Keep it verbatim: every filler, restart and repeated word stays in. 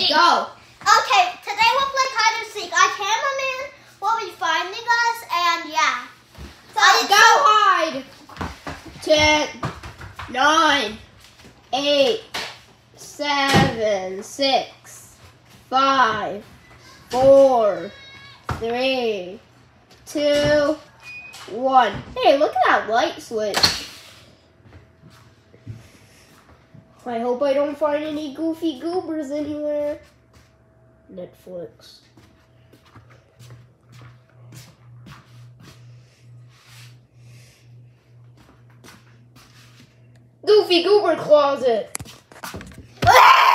seek. Go. Okay, today we'll play hide and seek. Our cameraman will be finding us, and yeah. So Go hide. Ten, nine, eight, seven, six, five, four, three, two, one. Hey, look at that light switch. I hope I don't find any goofy goobers anywhere. Netflix. Goofy goober closet.